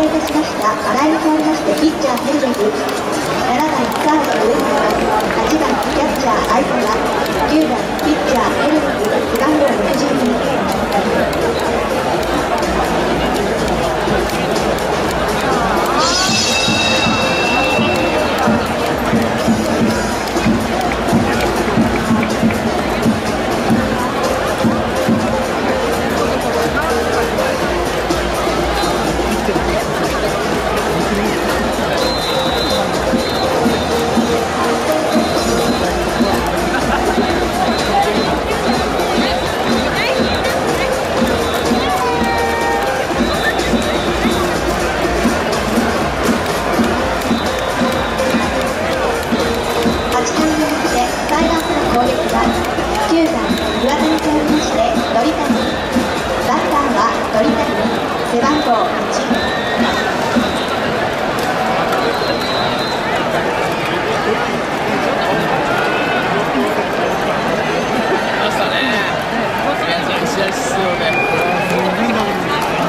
いたしました新井に代わりましてピッチャーヘルベル、7番サード上原、8番キャッチャー相原、9番ピッチャーヘルベル、背番号62。9番岩田に代わりまして鳥谷、バッターは鳥谷、背番号